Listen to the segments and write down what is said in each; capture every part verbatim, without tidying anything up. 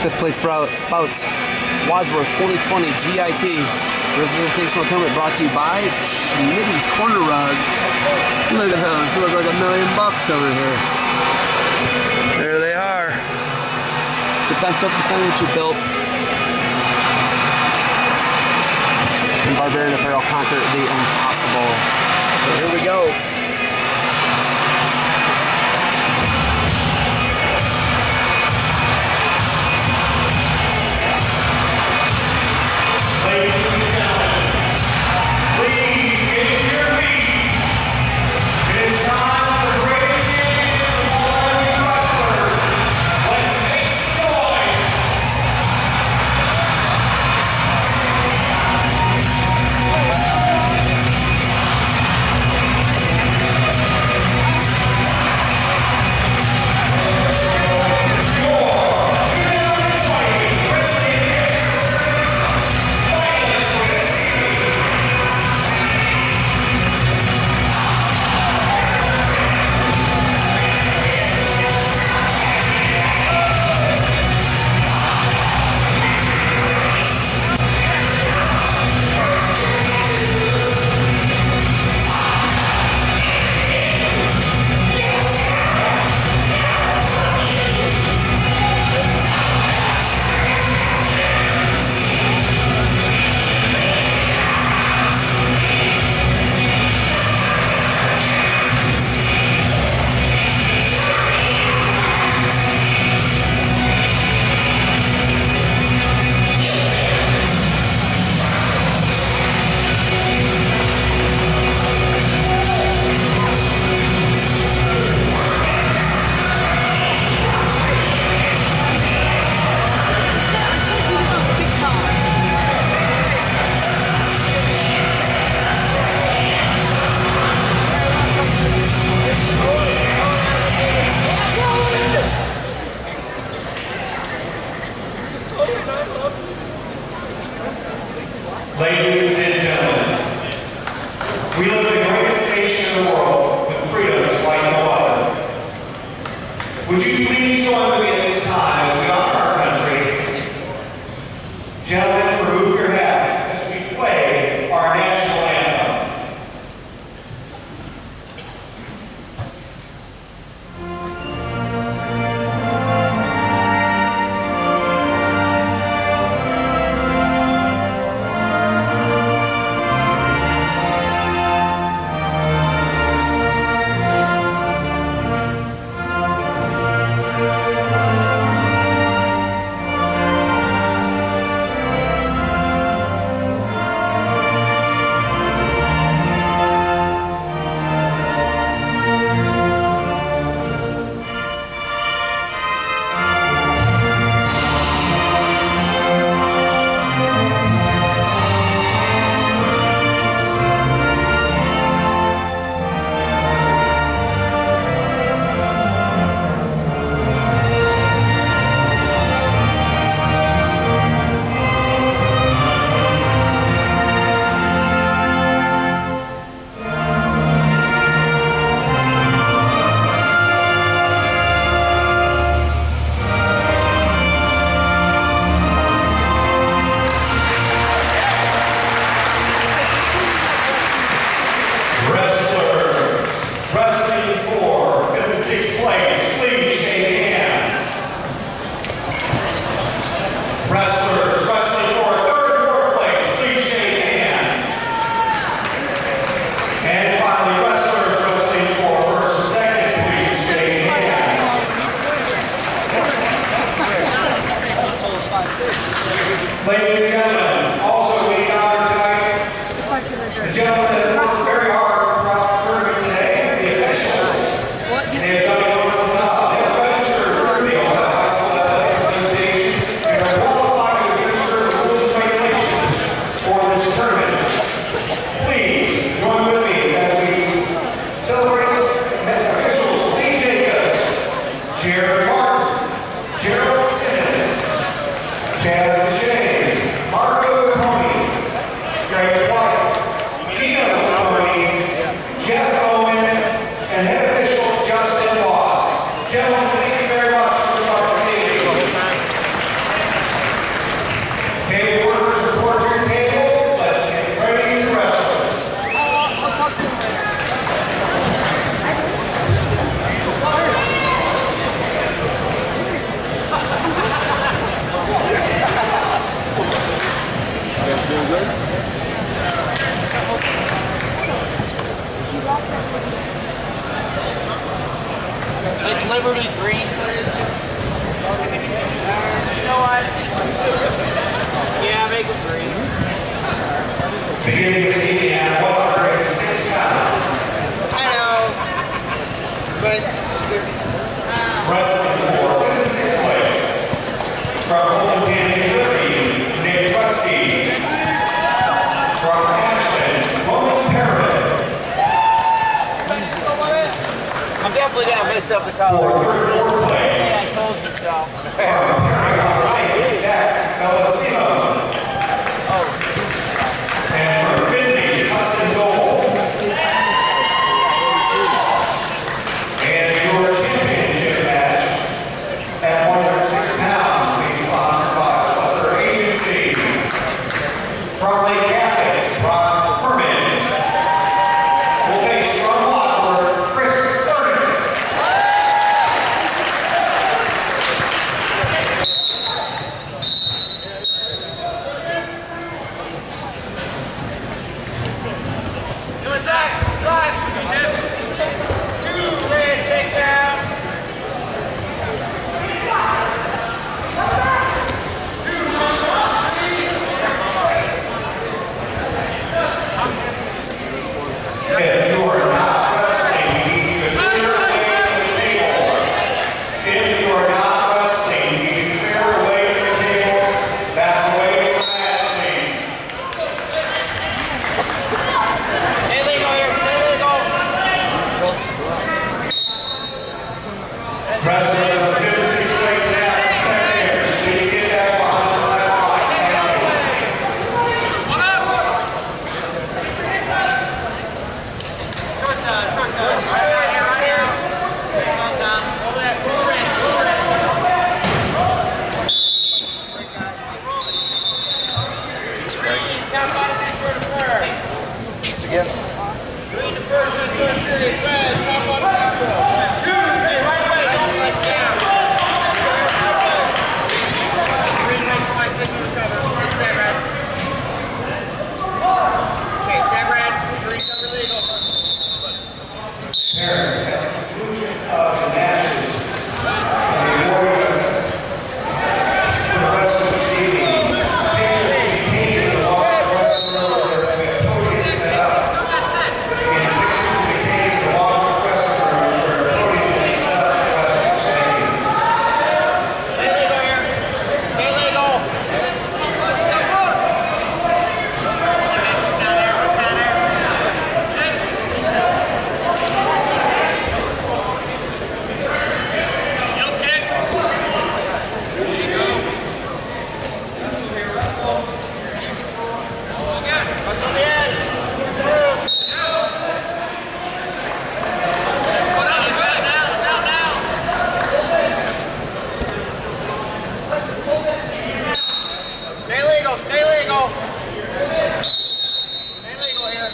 Fifth place bouts, Wadsworth twenty twenty G I T Representational Tournament brought to you by Schmitty's Corner Rugs. Look at those, look like a million bucks over here. There they are. Defense up the sign that you built. And Barbarian Apparel conquered the impossible. So here we go. Ladies and gentlemen, please get to your feet. It is time for the greatest champion of all wrestlers. Let's make some noise. Ladies and gentlemen, we live in the greatest nation in the world with freedoms like no other. Would you please join me at this time as we honor our country? Gentlemen, remove your hats as we play our national anthem. Ladies and gentlemen, also we honor tonight the gentlemen that worked very hard throughout the tournament today, the officials. They have done a wonderful job. They have registered for the Ohio High School Athletic Association and are qualified to administer the rules and regulations for this tournament. Please join with me as we celebrate officials Lee Jacobs, Jared Martin, Gerald Simmons, Chad Deshays, Marco Capone, Greg White, Gino Capone, Jeff Owen, and head official Justin Moss. Gentlemen, thank you very much for your participation. yourself the color. For thirty-fourth place. Yeah, I told you so. Zach Bellasimo. And for Finley, Hudson Gold. And your championship match at one hundred six pounds being sponsored by Slusser Agency. From Lake Catholic, Ron Herman will face from Wadsworth, Chris Ernest. Go Zach, drive. Two, red, take down. If you are not wrestling, you need to clear away the tables. If you are not wrestling, you need to clear away the tables. Back away from the match, please. Stay legal here, stay legal. Wrestlers of the fifth and sixth place now, spectators, please get back behind the red line. Short time, short time. Right here, right here. Short time. Pull that, pull the wrist, pull the wrist. Green, top bottom, neutral to first. Once again. Green to first, is good, period. Red, top bottom, neutral. Two, three, right away, don't slice down. Green, wait for my signal to cover. Good set, red. Okay, set, red. Green, cover legal. Parents, at the conclusion of the matches, the award for the rest of this evening, pictures will be taken of all the wrestlers with podiums set up. And pictures will be taken of all the wrestlers where a podium will be set up for wrestlers standing. Stay legal here. Stay legal. What's on the edge? Stay legal, stay legal. Stay legal here.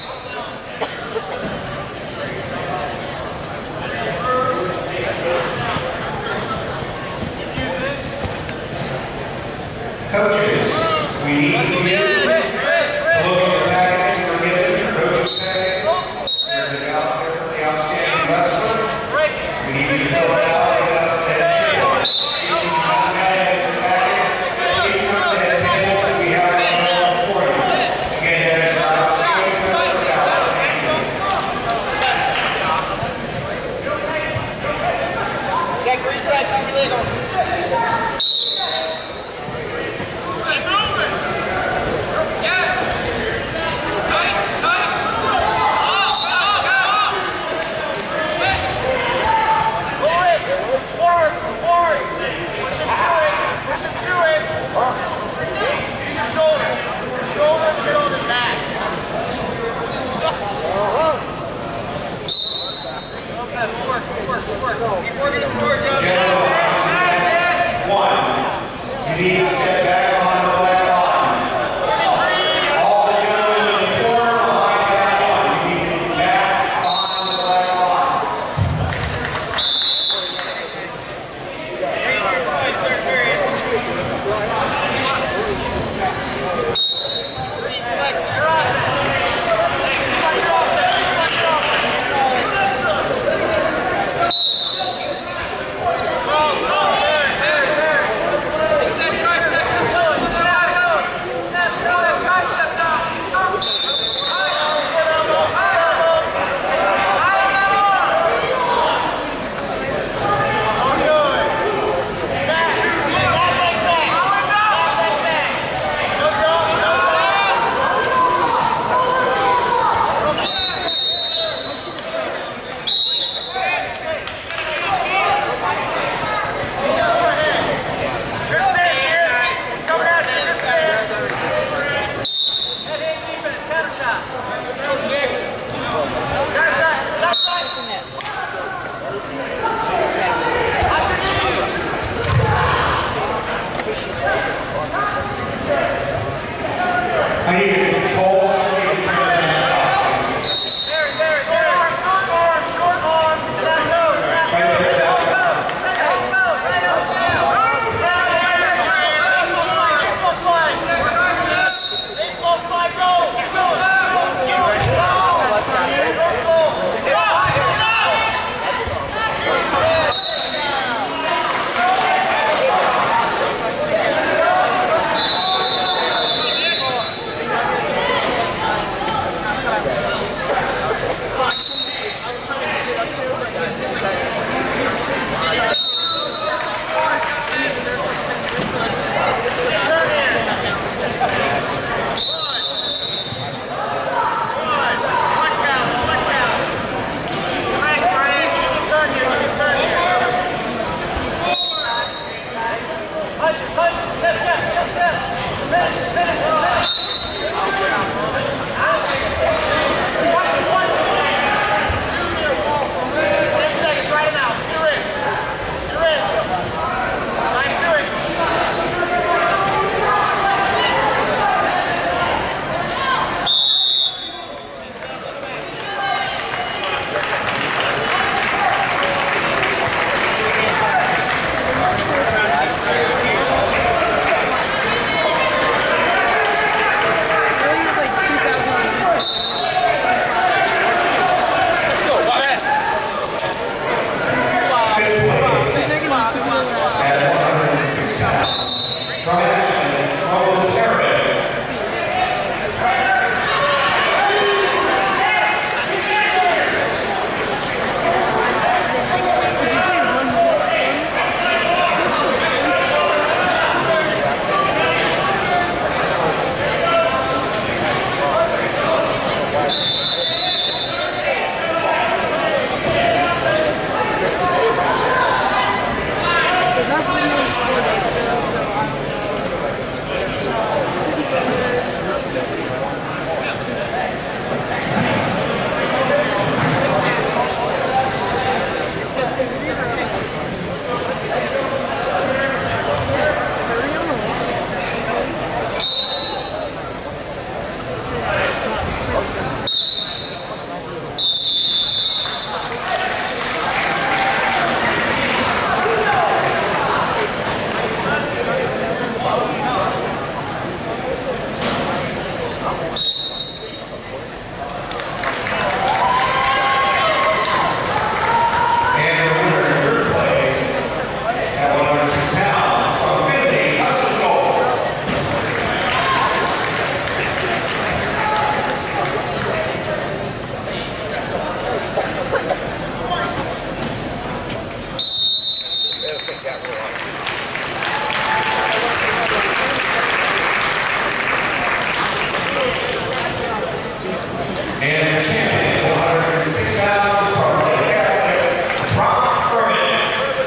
Coaches, we need you to look at your package and forget your coach's package. There's an out there for the outstanding wrestler. We need you to fill it out, take it up to the head table. If you do not have it in your packet, please come to the head table. We have it available for you. Again, that is our outstanding wrestler out. Check green, red, cover legal. General, one, you need to step back on the black line. All the gentlemen in the corner behind that one, you need to be back on the black line. Third period. Green select, you're on. Punch it off there, punch it off there. Go, go, there, there, there. Is that tricep? From Ashland, Roland Herod. And the champion, one hundred thirty-six pounds, from Lake Catholic, Brock Berman.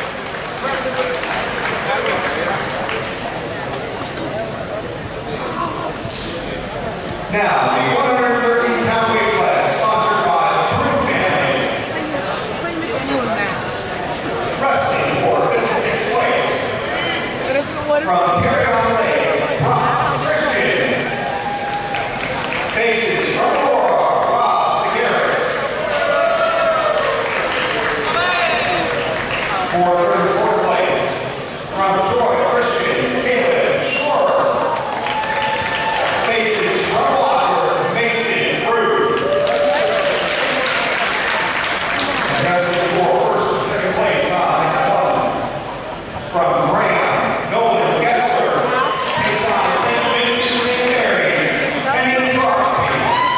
Now, the one hundred thirteen pound weight class, sponsored by the Brew family. Wrestling for fifty-sixth place. From Paragon Lake, Brock Christian. Faces from Florida. For thirty-fourth place, from Troy, Christian, Caleb Shore. Faces from Walker, Mason Rude. And wrestling for first and second place on one. From Graham, Nolan Gessler takes on Saint Vincent, Saint Mary's, Penny Crosby.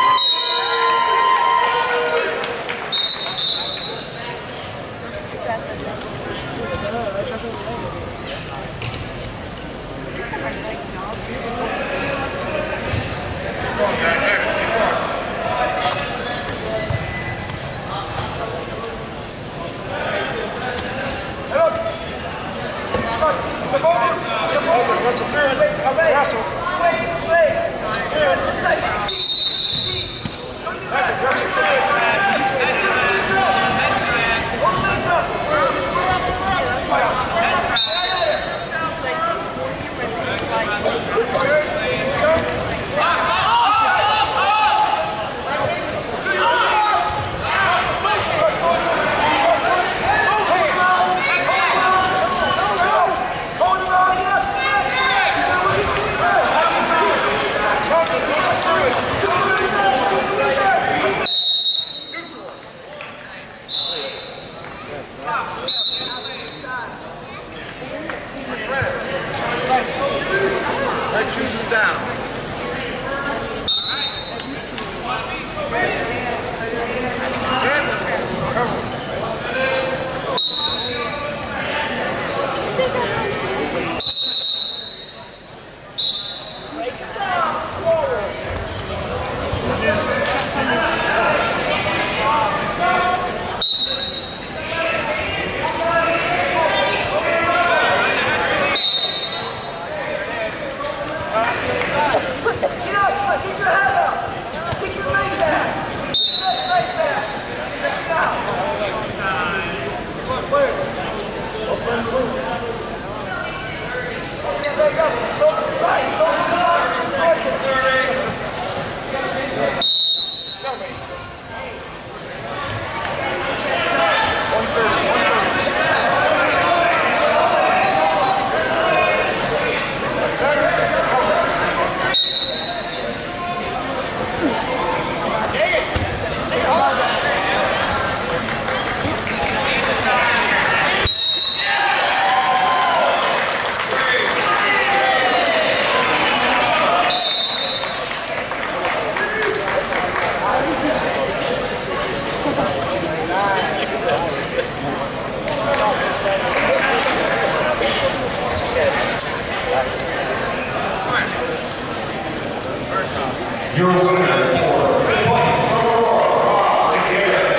Red chooses down. Thank you. your winner for fifth place from Aurora, Saint Davis.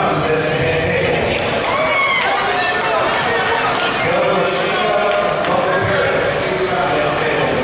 comes at the head table. Go Rashida Montgomery, please come to the table.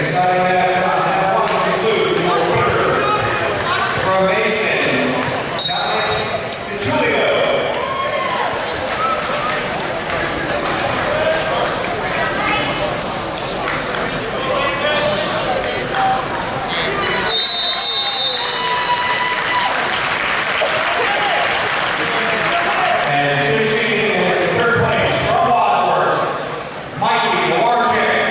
exciting match on that one concludes your winner from Mason, Dominic DiTullio. And finishing in third place from Wadsworth, Mikey Lawarczyk.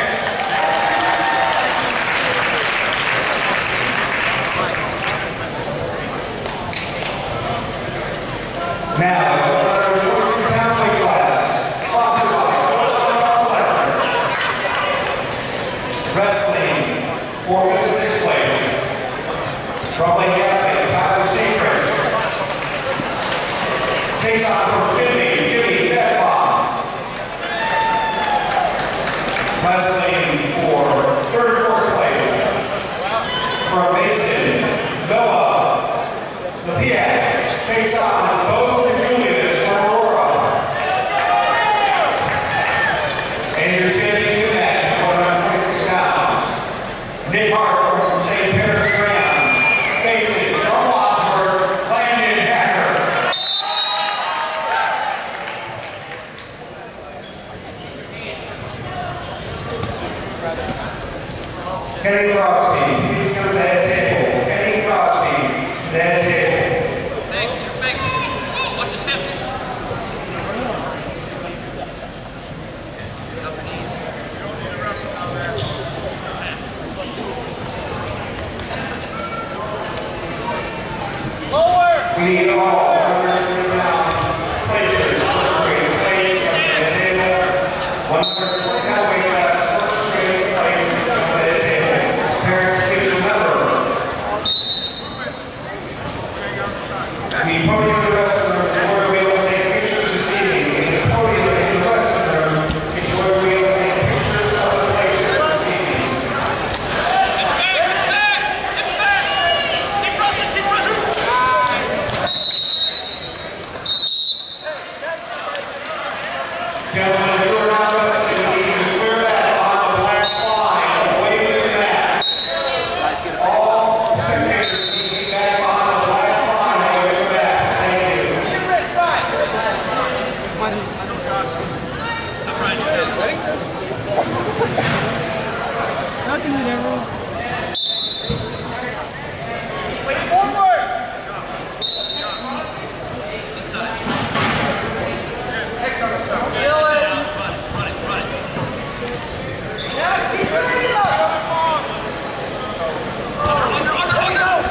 Now, another Georgia County class, sponsored by Georgia Collector. Wrestling, for fifth and sixth place. Trolley Catholic, Tyler Seacrest. Takes on from Finley, Jimmy Beckbaum. Wrestling for third and fourth place. From Mason, Noah Lepiak. Takes on Bo and Julius from Aurora. And your championship match, one hundred twenty-six pounds. Nick Hart from Saint Paris Graham faces from Wadsworth, Landon Hacker. Kenny Crosby, please come to that table. Kenny Crosby, to that table. Thanks, thanks. Watch his hips. Lower! We need all one hundred twenty pound placers, first grade place, come to that table. one hundred twenty pound weight class, first grade place, come to that table. Parents, please remember. The podium in the wrestling room is where we will take pictures this evening. The podium in the wrestling room is where we will take pictures of the placers this evening. Gentlemen, if you are not wrestling, we need to clear back on the black line, away from the mask. All spectators need to be back on the black line, away from the mask. Thank you. I'm trying to do this. Ready? How can you never? Wait, forward! Feel it! Run it, run it, run it. Yes, keep turning it up. Under, under, under, under!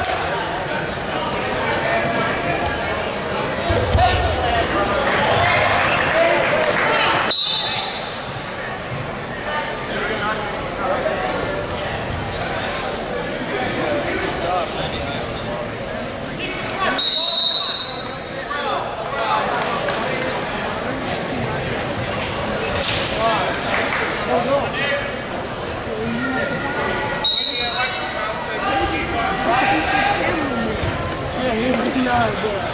Yeah, you did not do it.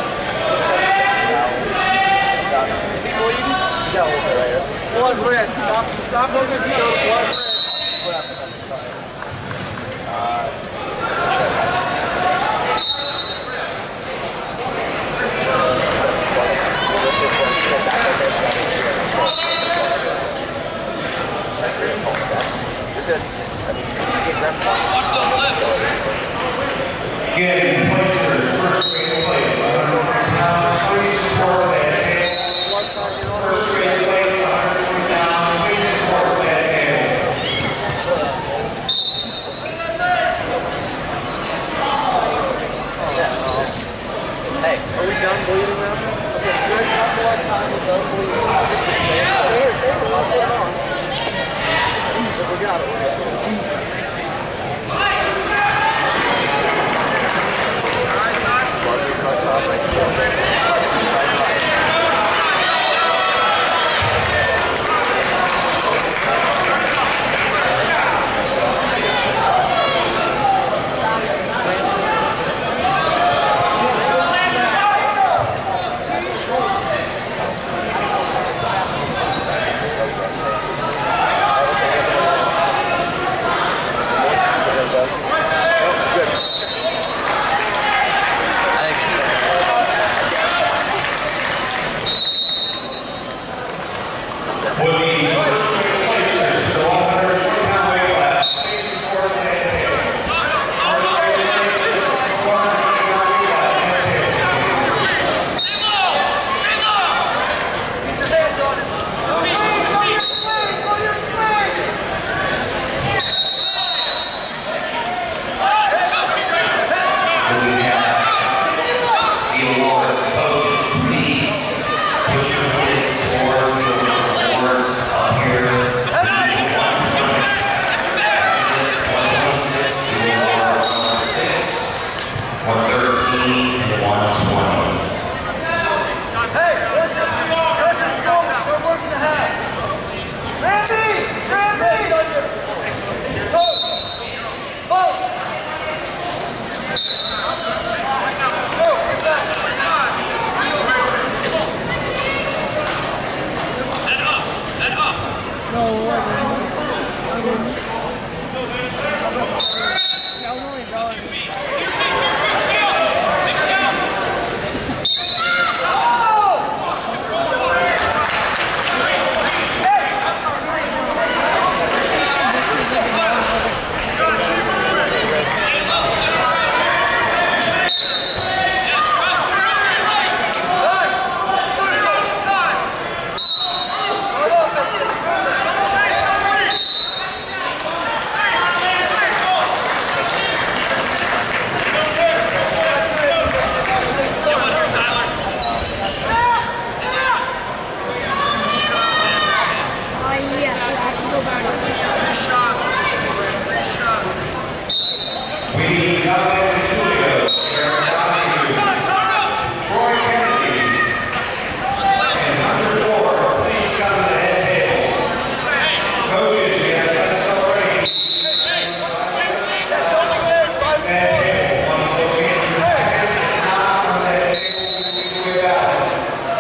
You see bleeding? You got a little bit right here. Blood red. Stop. Stop looking at me. Blood red. What happened? Again, placers, first grade place, one hundred twenty pounds, please report to that table. First grade place, one hundred twenty pounds, please report to that table. Hey, are we done bleeding now? Okay, so we're talking about time we're done bleeding. Just the same. There's, there's a lot going on. Because we got it. That was only a dollar. We got it in Julio, Troy Kennedy, and Hunter Ford. Please come to the head table. Coaches, we have done already. Head table, one is located in the second, not on the head table, we can go out.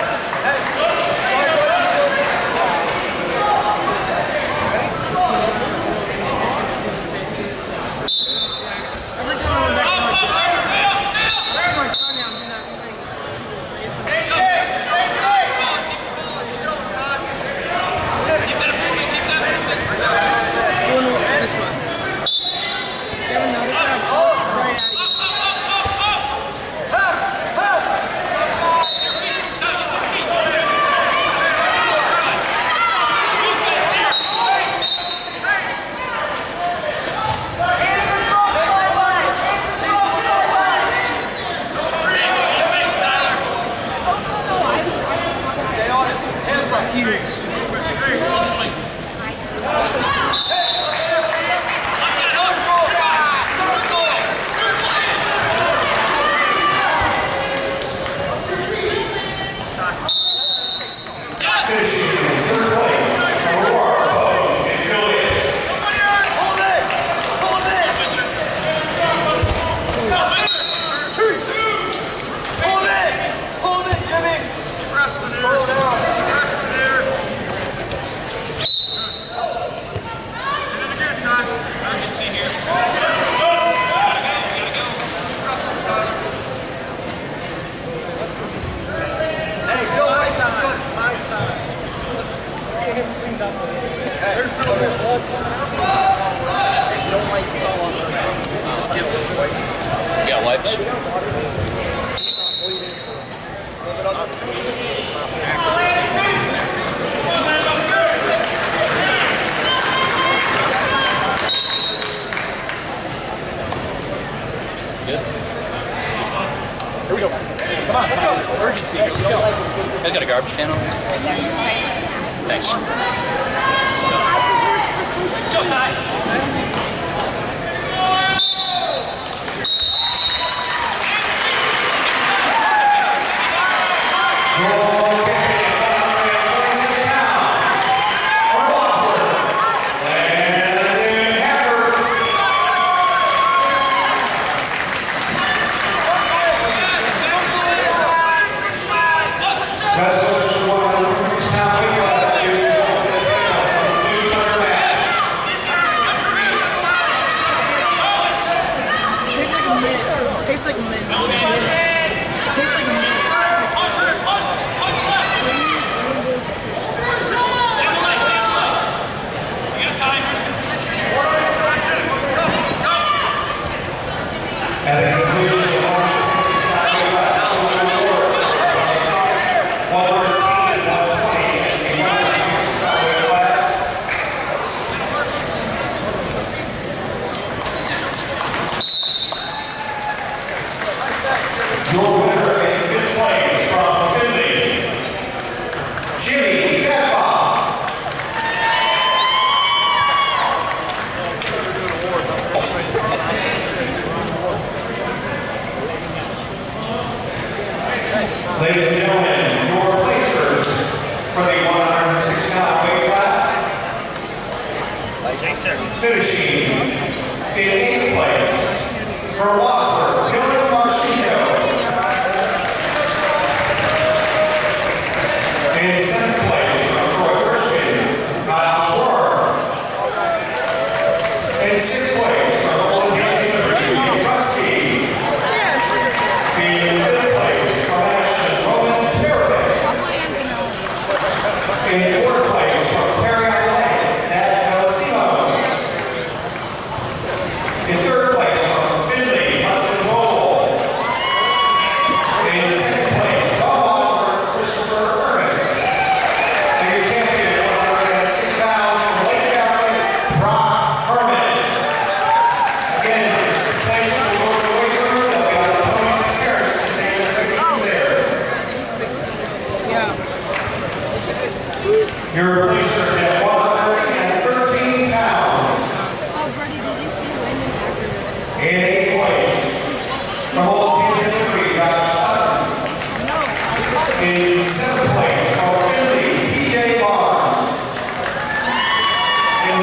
There's no more blood coming out. If you don't like it's all on the just give it away. You got wipes? Good. Here we go. Come on, let's go. Urgency. Let's go. You guys got a garbage can over here? Thanks. Go, Ty. Tastes like mint. Tastes like mint. At the conclusion of the one thirteen and one twenty in the one class. Your winner in fifth place from Finley, Jimmy Keffa. Ladies and gentlemen, your placers for the one hundred sixty pound weight class. Finishing in eighth place for Watford, Dylan Marcino. In seventh place for Troy Christian, Kyle Schwarber.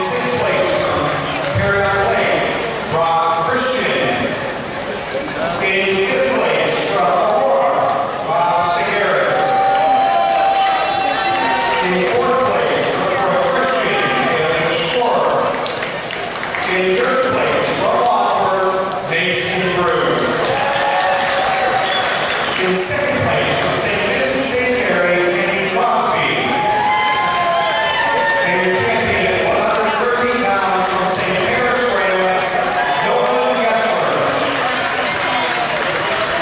sixth place from Paragon Lake, Rob Christian. In fifth place from Aurora, Bob Segaris. In fourth place from Troy Christian, Caleb Schwartz. In third place from Wadsworth, Mason Brew. In second place from Saint Vincent Saint Mary, Kenny Crosby. And your champion at one hundred thirteen pounds from Saint Mary's Trail, Nolan Gessler.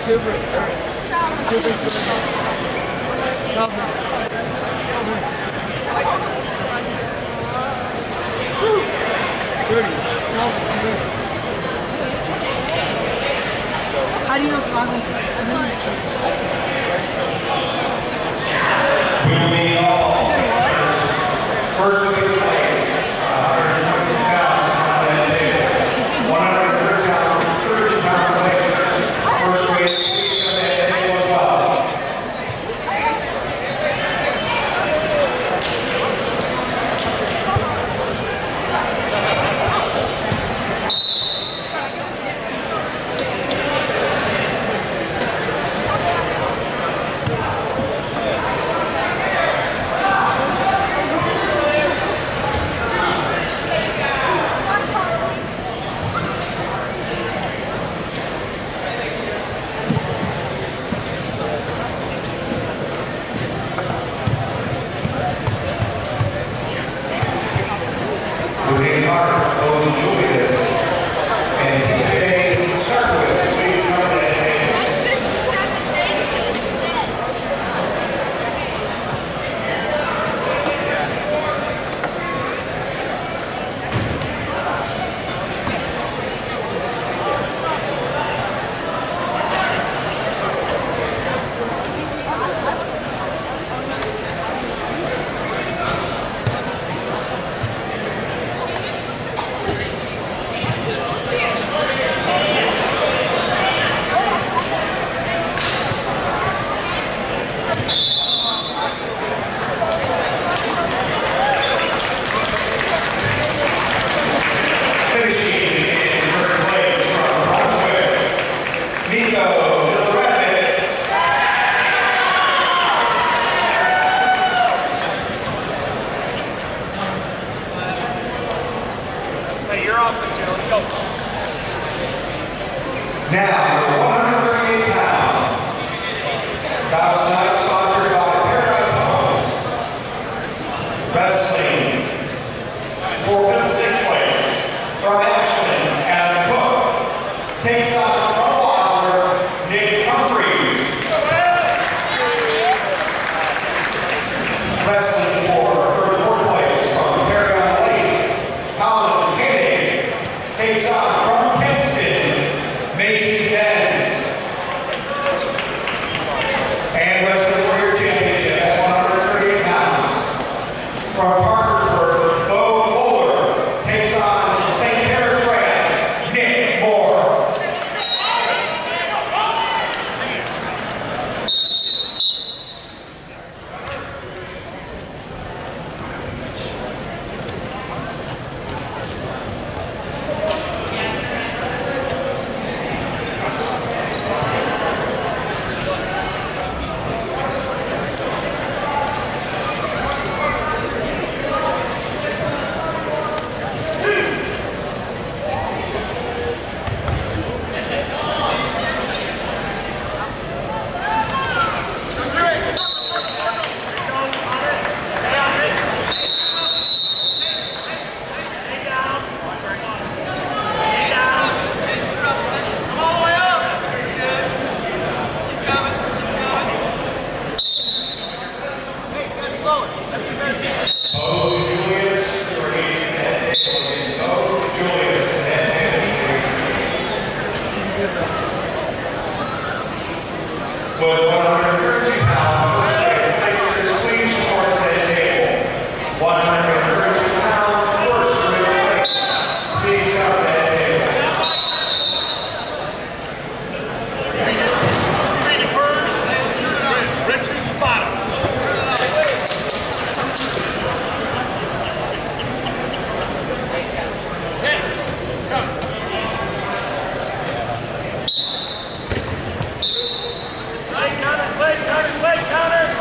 How do you know survival? Will be all first week place, one hundred twenty-six pounds on that table. one hundred thirty pound weight, first week, please come to that table as well. Moving Carter, Owen Julius, and T J Sarkowitz, please come to that table. That's fifty-seven days till it's dead. Finishing in third place from Brunswick, Nico Milorevic. Hey, you're off the chair. Let's go. Now, one hundred thirty-eight pounds. Bout tonight sponsored by Paradise Homes. Wrestling for fifty-sixth place from Ashland, Adam Cook takes on from Wadsworth, Nick Humphreys. Wrestling for thirty-fourth place from Paragon Lake, Colin Koenig takes on from Kinston, Mason Benz. And wrestling for your championship at one hundred thirty-eight pounds from Parkersburg, Bo Bowler takes on Saint Paris Grant, Nick Moore. Bo Julius, bringing that table in. Bo Julius, that table, please. With one hundred thirty-two pounds, first grade placers, please report to that table. one hundred thirty-two pounds, first grade place. Please come to that table. Read it first. Rich is the bottom. Hey, come. Leg counters, leg counters, leg counters.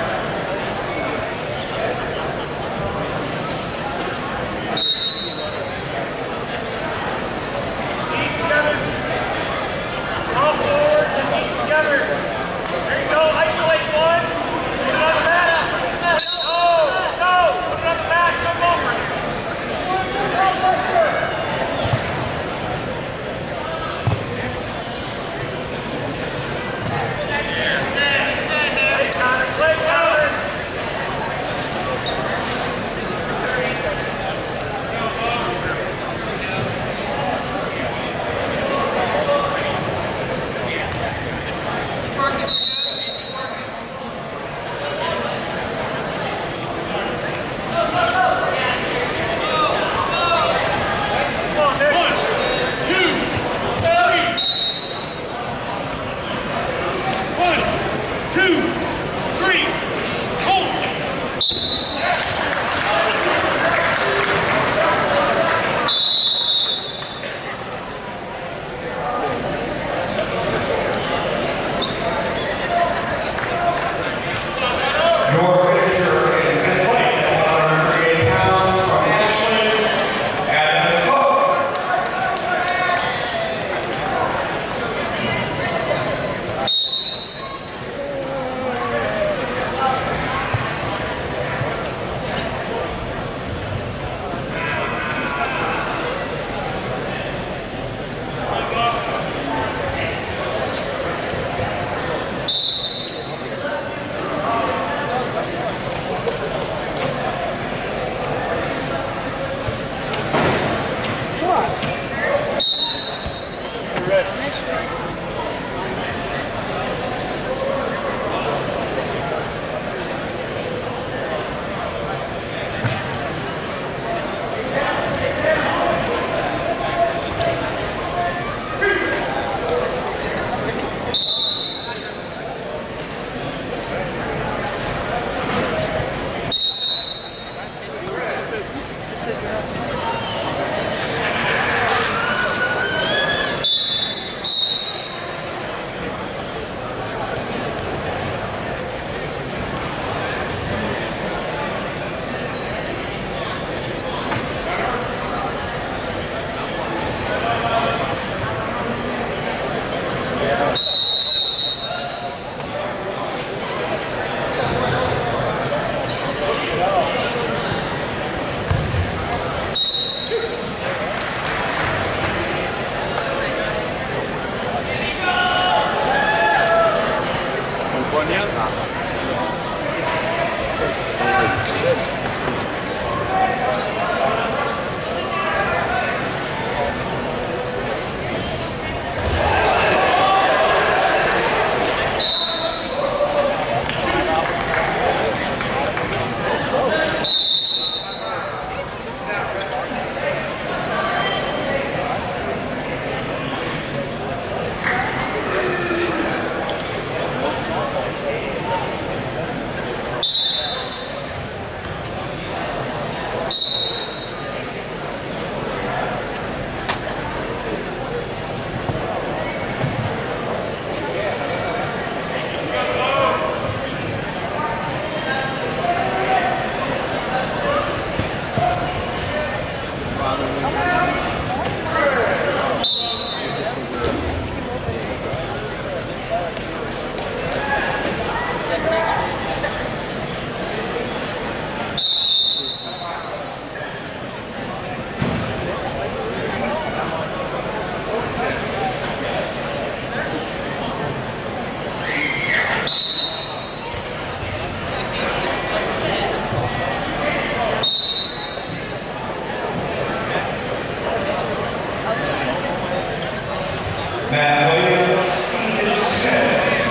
Matt Williams, Ethan Smith,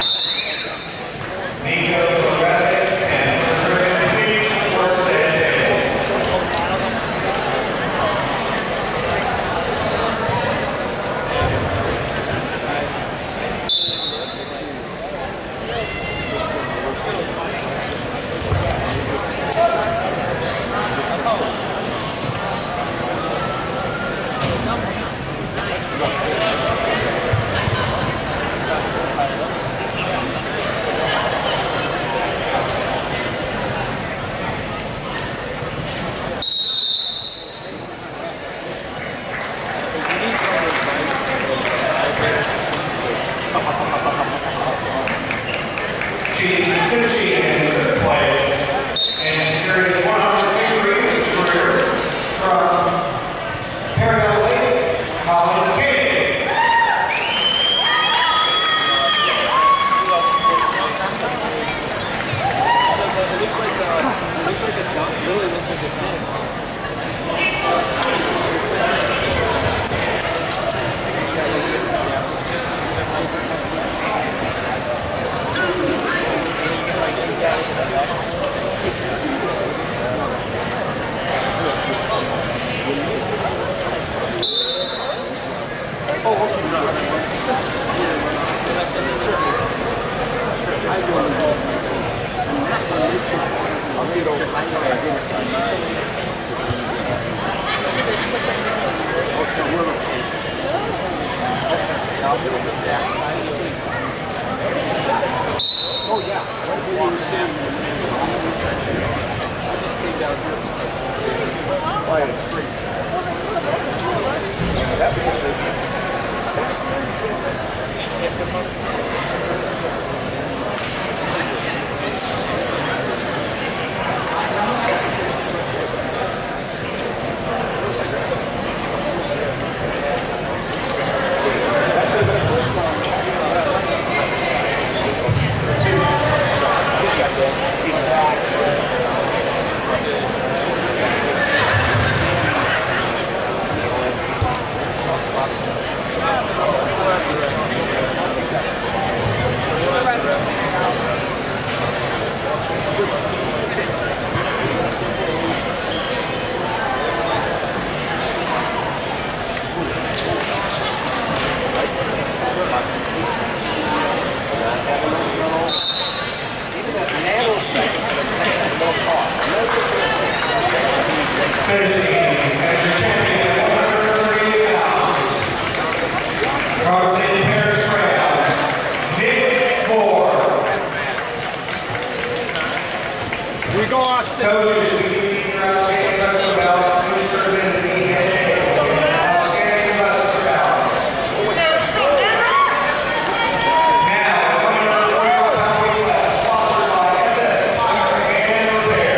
Nico Radek, and Griffin, please towards the head table. She finishing in third place and secured his one hundredth victory in his career from Paragon Lake, Colin King. It looks like a, it looks like a jump. It really looks like a thing. Oh yeah, I just came down here. By the street. That's From Saint Mary's Round, Nick Moore. We go Austin. Coaches, we give you your outstanding wrestler ballots. Please turn in to the head table. Outstanding wrestler ballots. Now, coming up forty-five pound weight class, sponsored by S S Tire and Repair.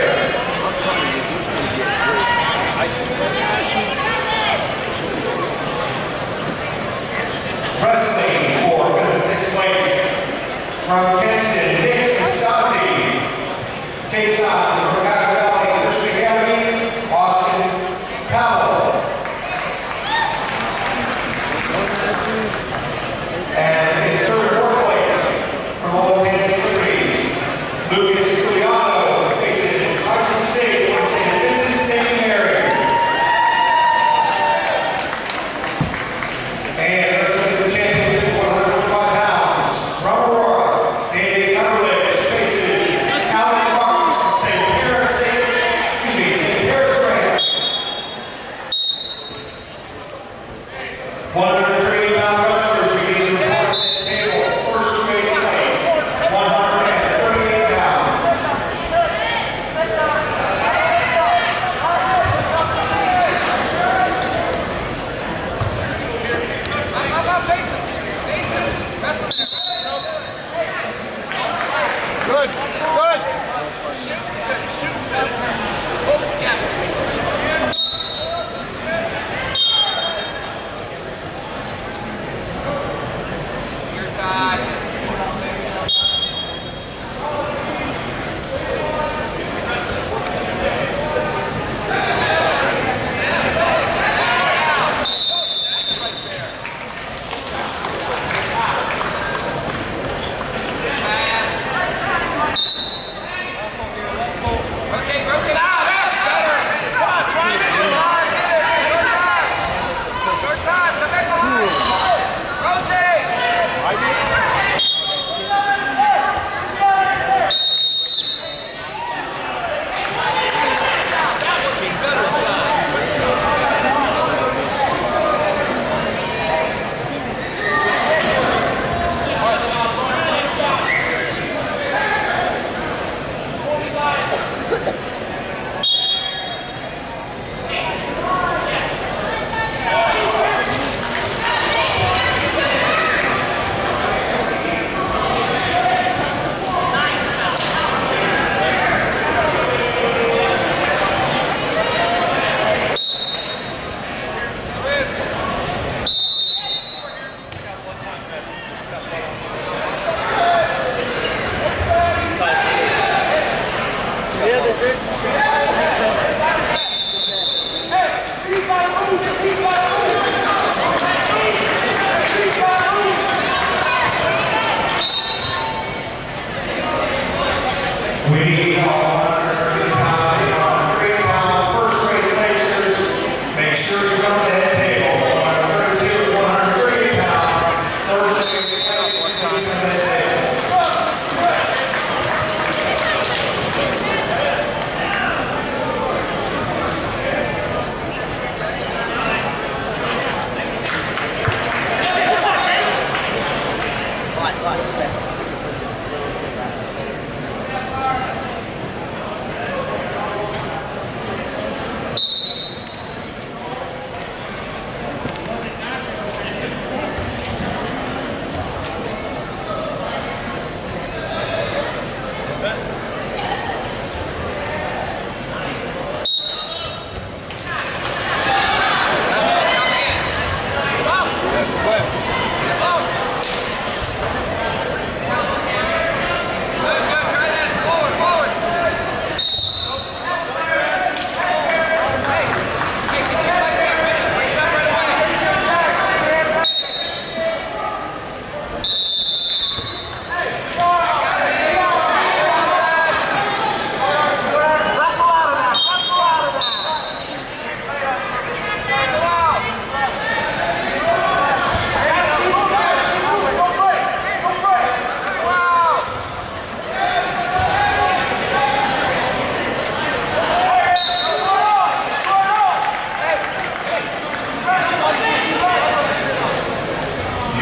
Wrestling for fifth and sixth place. From Kinston, Nick Stasi. Takes on from Cotton Valley Christian Academy, Austin Powell. And in third and fourth place, from Old Tennessee Liberty, Lucas Giuliano faces Tyson State from Saint Vincent Saint Mary. And wrestling for the championship, one hundred five pounds, from Aurora, David Cumberledge faces Alan Martin from Saint Mary.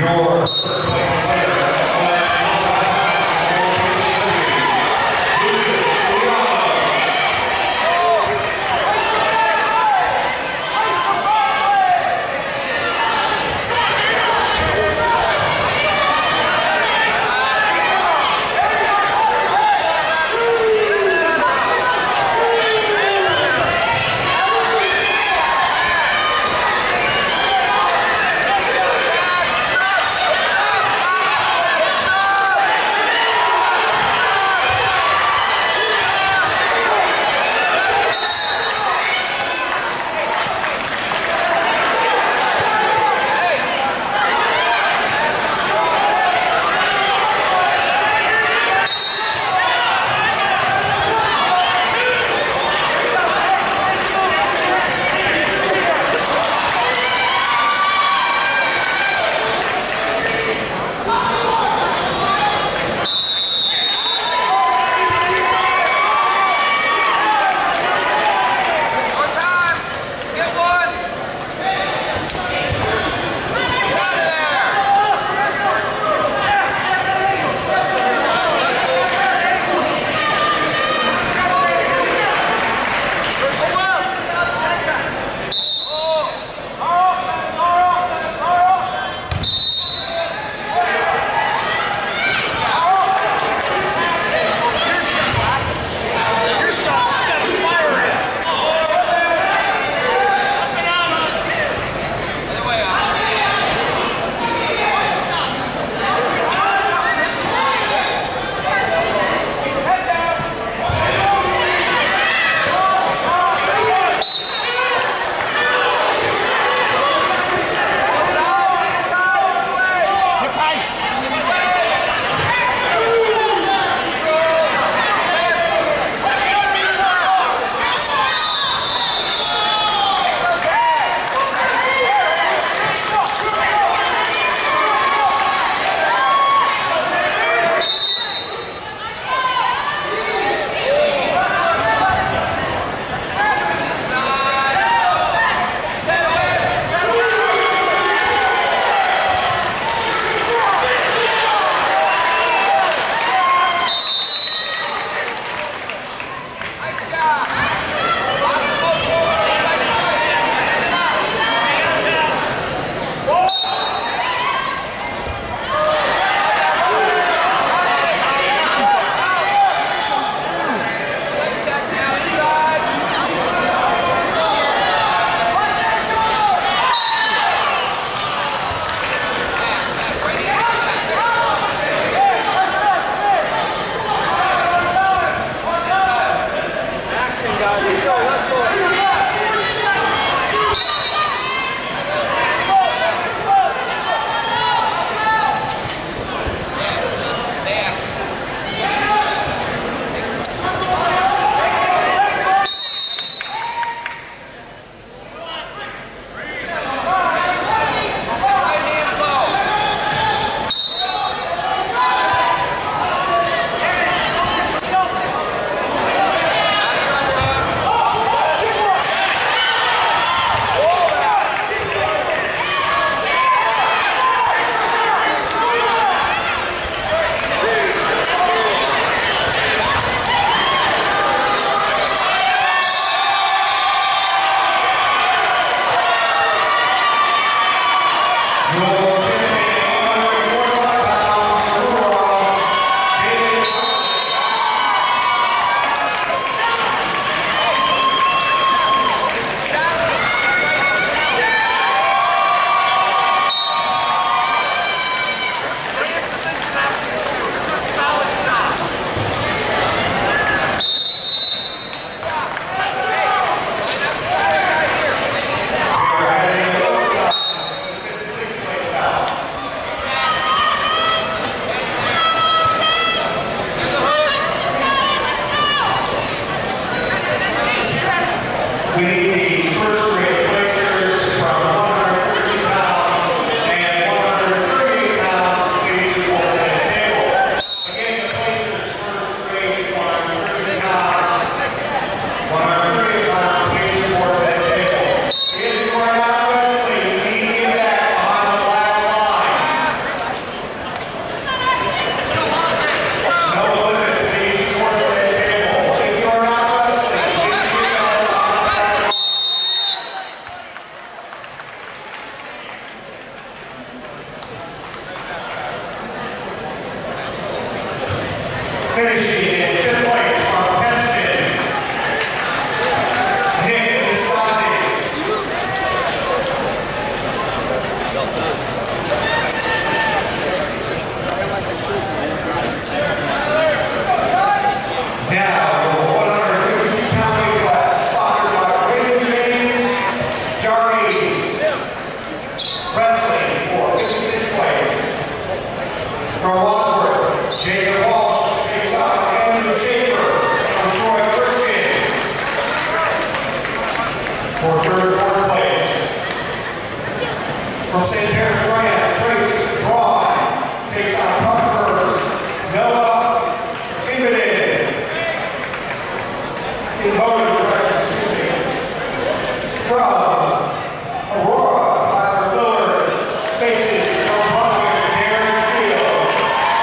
Your third place player, Lucas Riallo. Finishing in fifth place from Princeton, Nick Nastasi. Now, your one hundred fifty-two pound weight class, sponsored by Raymond James Jarmy Wrestling for fifty-sixth place. From Wadsworth, Jacob Walsh takes out Andrew Schaefer from Troy Christian for third and fourth place. From Saint Paris Ryan, Trace Braun takes out Parker's Noah Ingrid. In motor direction, excuse me. From Aurora, Tyler Lillard faces from Brunswick, Darren Field.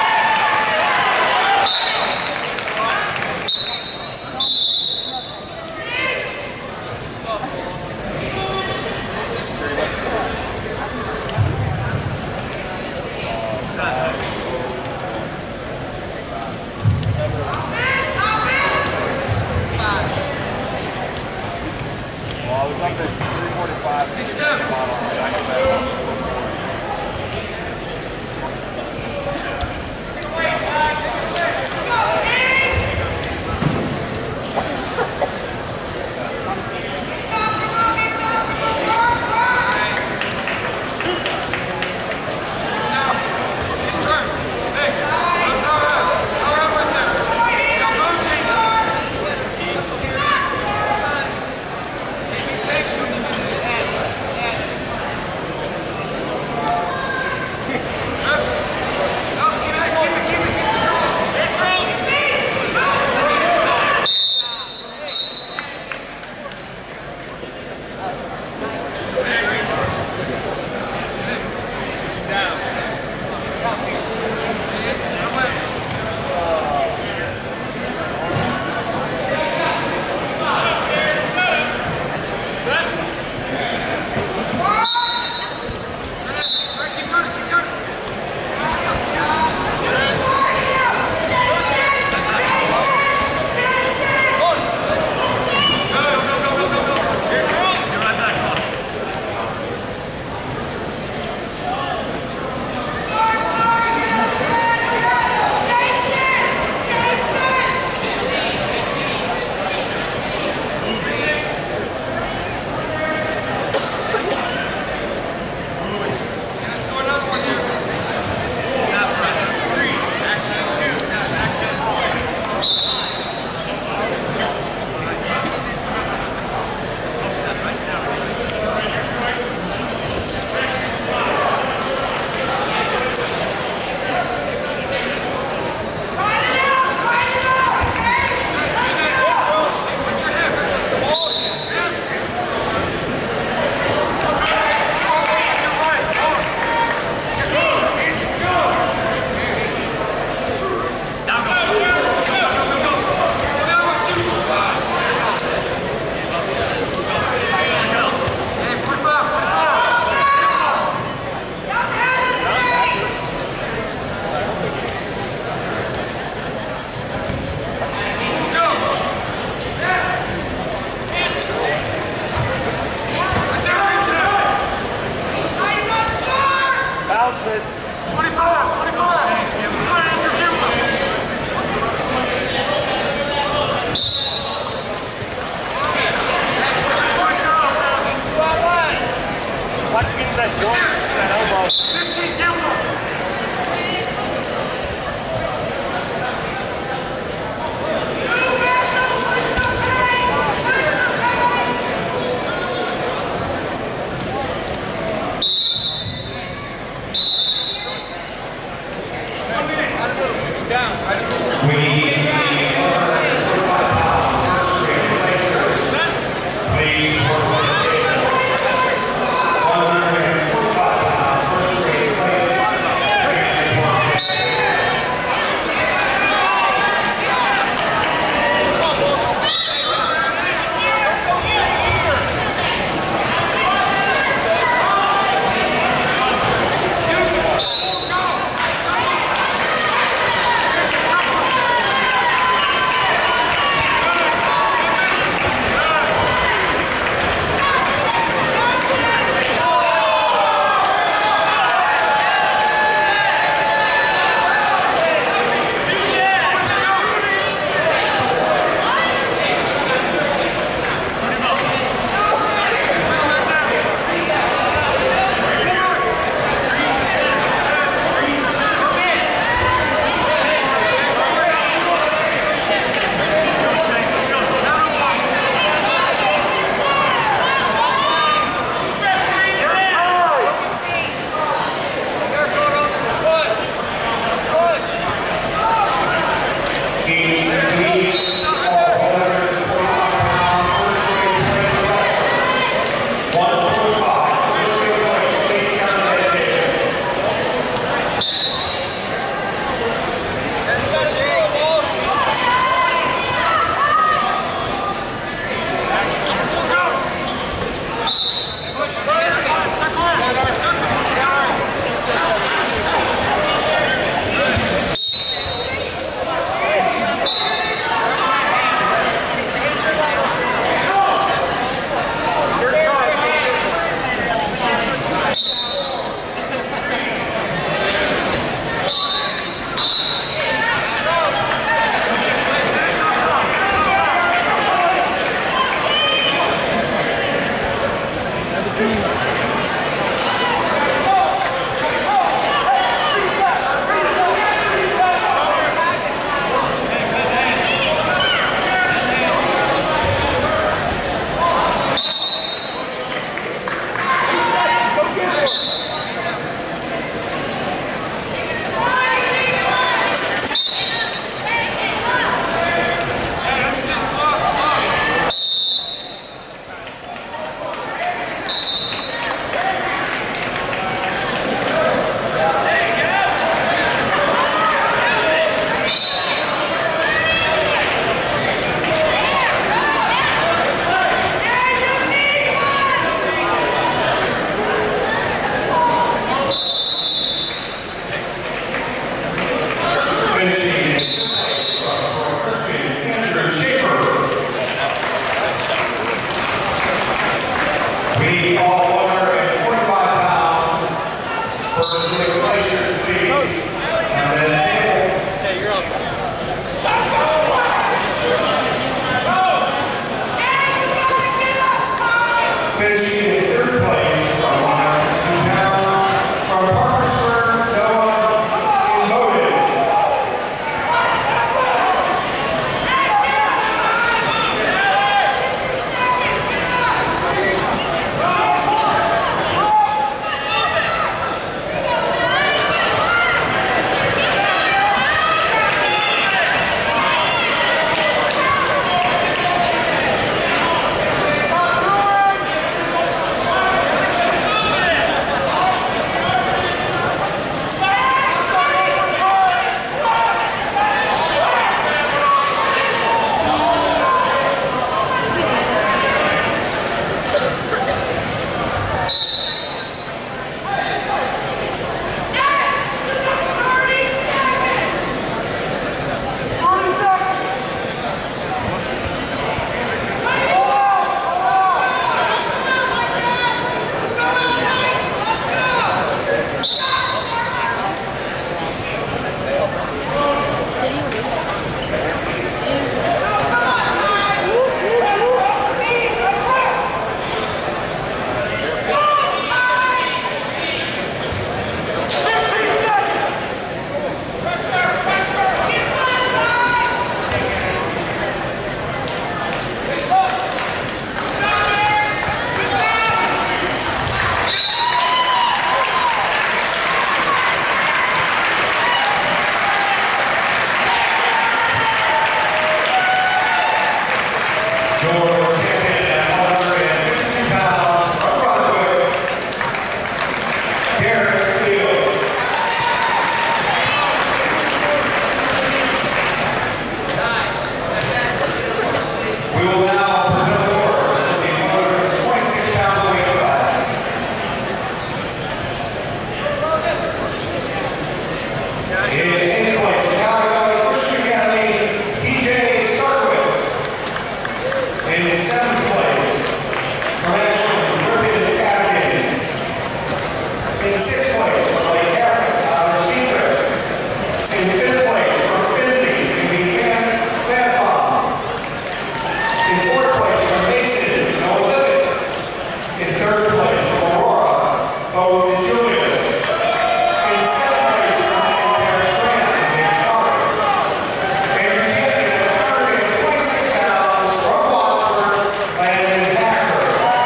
eighth place, California Christian Academy, T J Sarkowitz. In seventh place, from Ashland, Griffin Atkins. In sixth place, from Lake Catholic, Tyler Seacrest. In fifth place, from Finley, Jimmy Van Vanbaum. In fourth place, from Mason, Noah Lippett. In third place, from Aurora, Bo Julius. In seventh place, from Saint Mary's Grant, Nick Carter. And your champion at one hundred twenty-six pounds, from Wadsworth, Landon Hacker.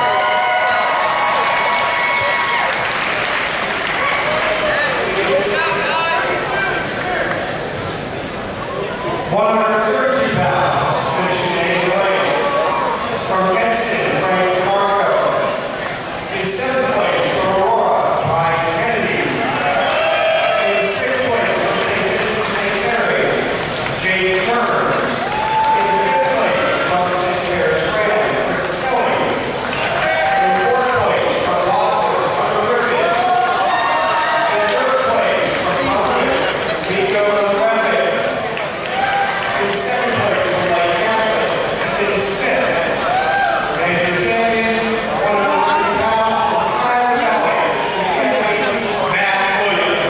one hundred thirty pounds, finishing eighth place. From Kinston, Frank DeMarco. In seventh place, from Aurora, Ryan Kennedy. In sixth place, from Saint Vincent Saint Mary, Jake Burns. In fifth place, from Saint Mary's Grant, Chris Kelly. In fourth place, from Wadsworth, Hunter Griffin. In third place, from Mountain, Nico November. In second place, from Lake Catholic, Ethan Smith. And your champion, one hundred fifty pounds, from Highland Valley, Matt Williams.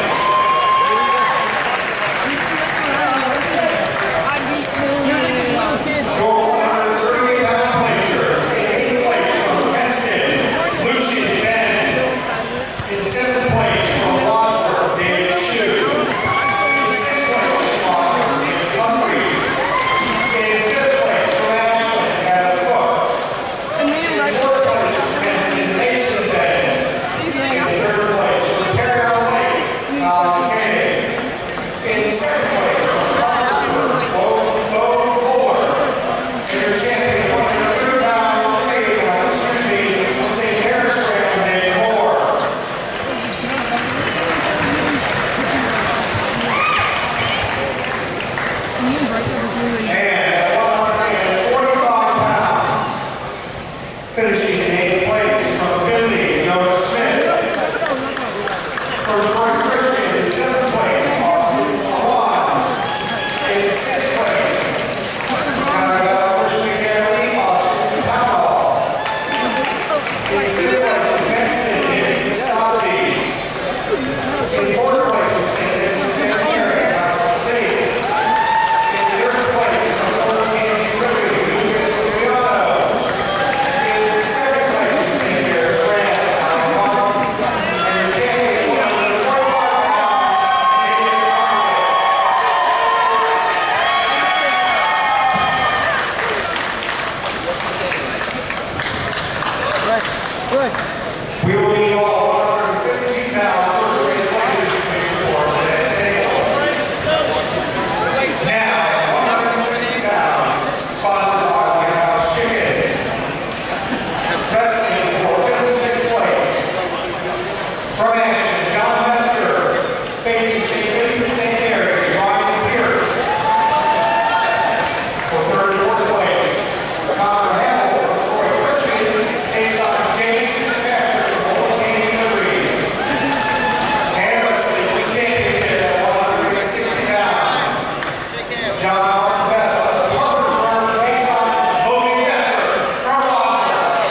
Your one hundred thirty pound placer, in eighth place, from Kinston, Lucian Bennett. In seventh place, from Wadsworth, David Shue. In sixth place, from Wadsworth, David Humphreys. In fifth place, from Ashland, Adam Cook. In fourth place, from Kinston, Mason Bennett. In third place, from Carroll Lake, Colin Koenig. In second place, from Wadsworth, Bo Bo Fuller. And your champion, one hundred thirty pound, eighty pound, excuse me, from Saint Mary's Grant, Nick Moore. And at one hundred forty-five pounds, finishing in eighth place, from Finley, Jonas Smith. From Troy Christian, in seventh place, Austin Awan. In sixth place, from California Christian Academy, Austin Powell. In fifth place, from Kinston, Nick Stasi. In fourth place, from Saint Vincent Saint Mary, Tyson State. In third place, from fourteen Liberty, Lucas Giuliano. In second place, from Saint Mary's Grant, Alan Mark. And your champion, one hundred forty-five pounds, David Armitage. We will need all one hundred fifty-two pounds first grade players to make reports to that table. Now, one hundred sixty pounds, sponsored by White House Chicken. Wrestling for fifth and sixth place. From Ashland, John Metzger, facing Saint Vincent Saint Mary's, Ryan Pierce. For third and fourth place, Connor Hamill from Troy Christian takes on Jason Spector from Old Team Liberty. And wrestling for the championship at one hundred sixty pounds. John Martin Best of the Harper's Firm takes on Logan Besser from Wadsworth.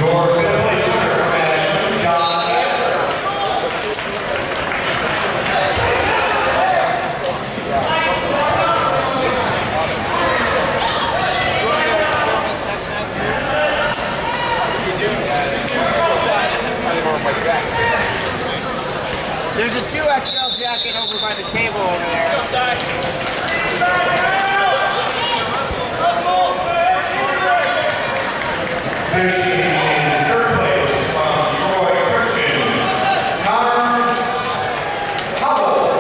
Your fifth place winner from Ashland, John Esper. There's a two X L jacket over by the table over there. Finishing in third place from Troy Christian, Connor Hubble.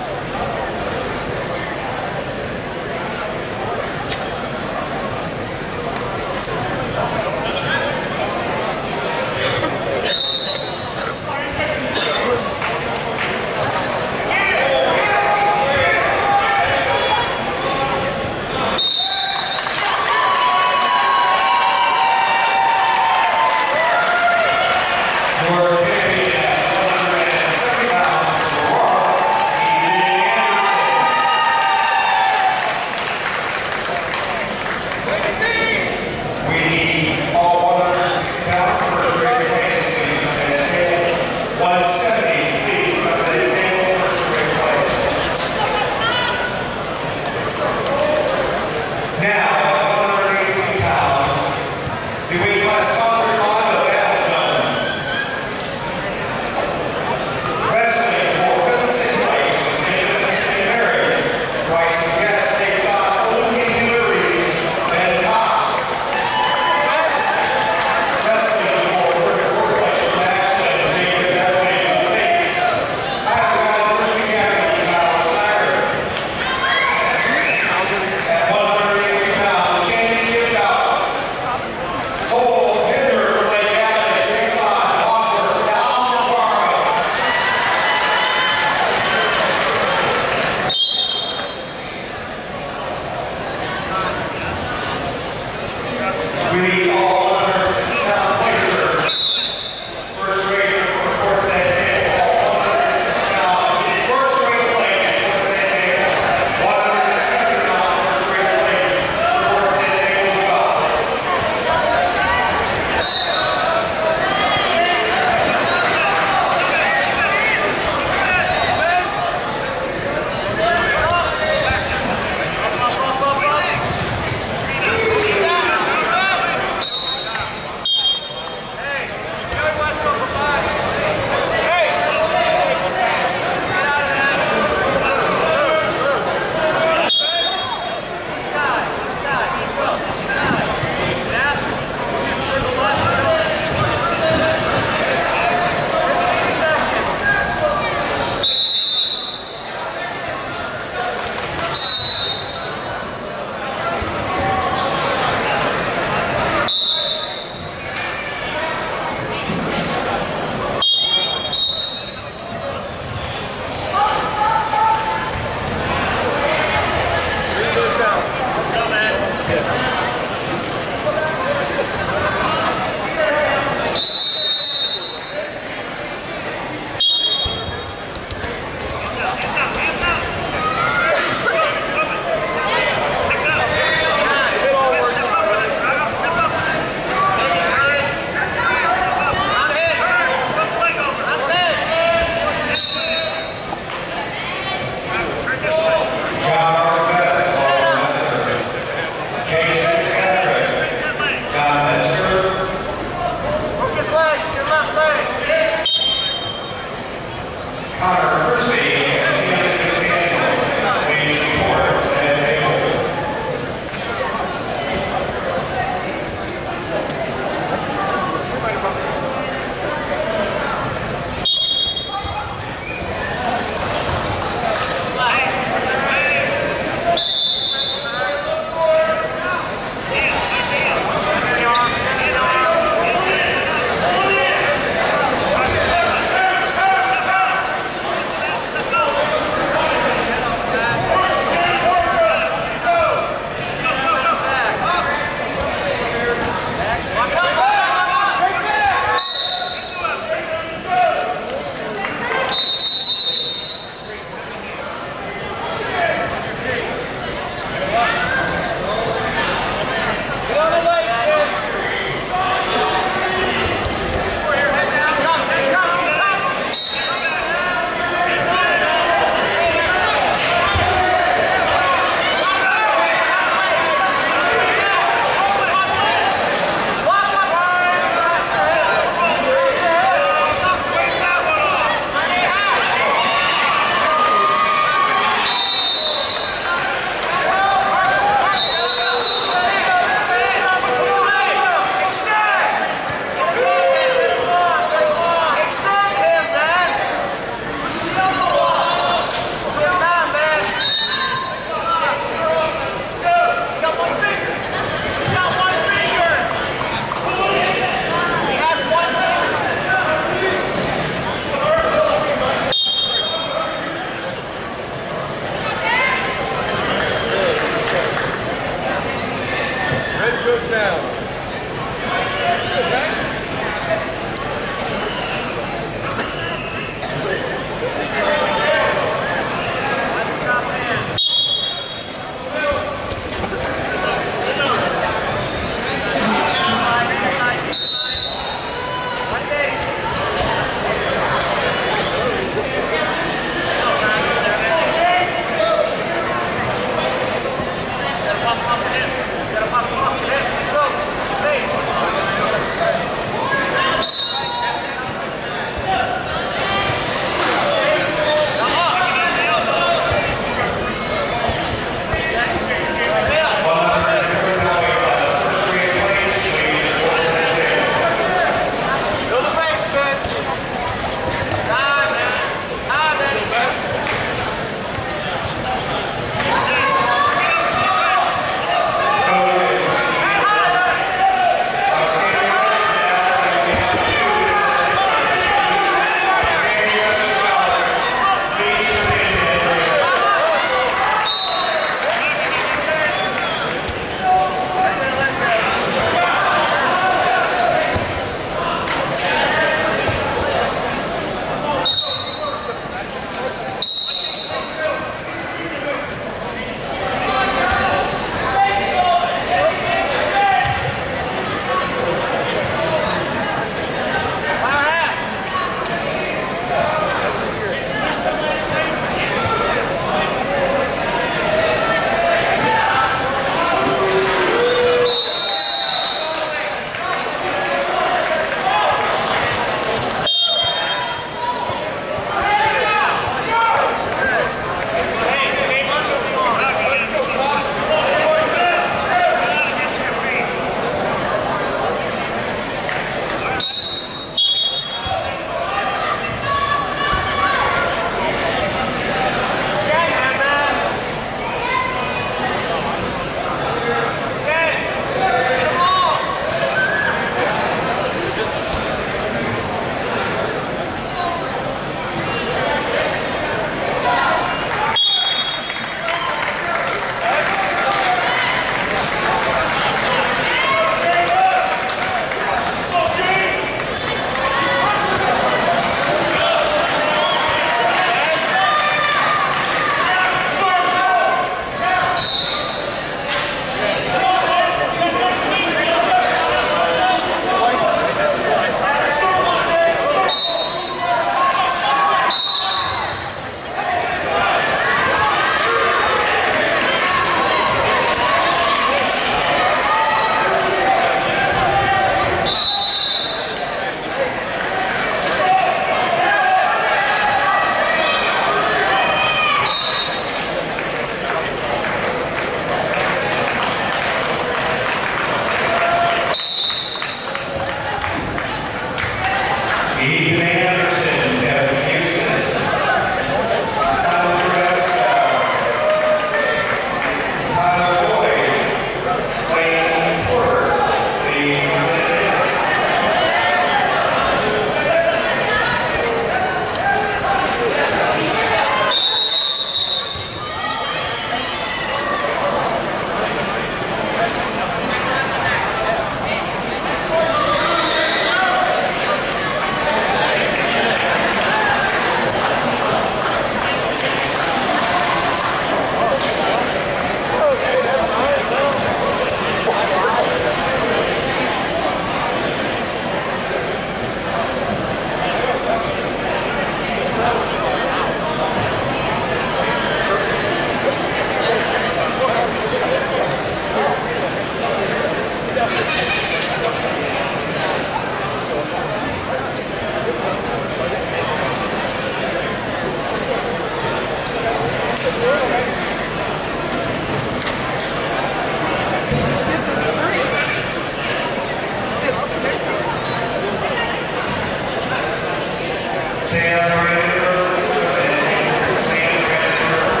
Sam Brandenburg, Sam Brandenburg,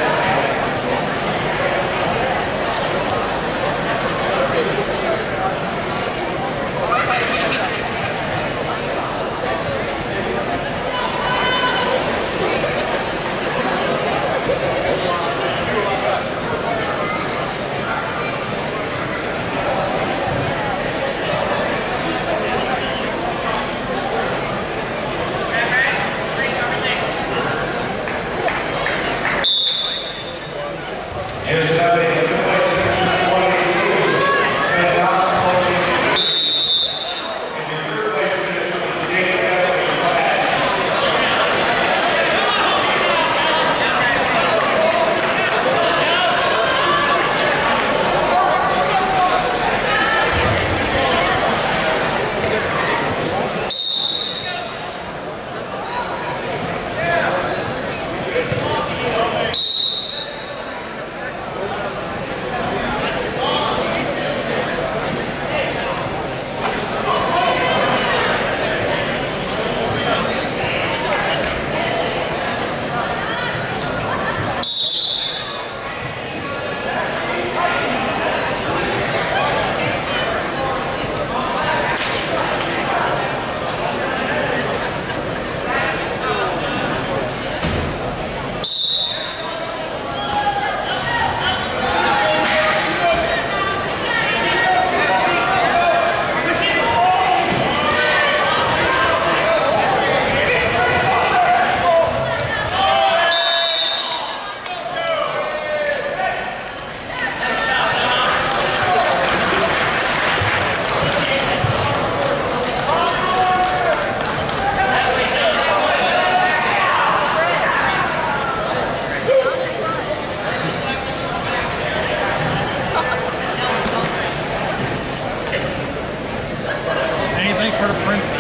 just about it. The place is actually twenty-two. And Knox approaching and your third place finisher was Jake Bethel. Anything for the princess.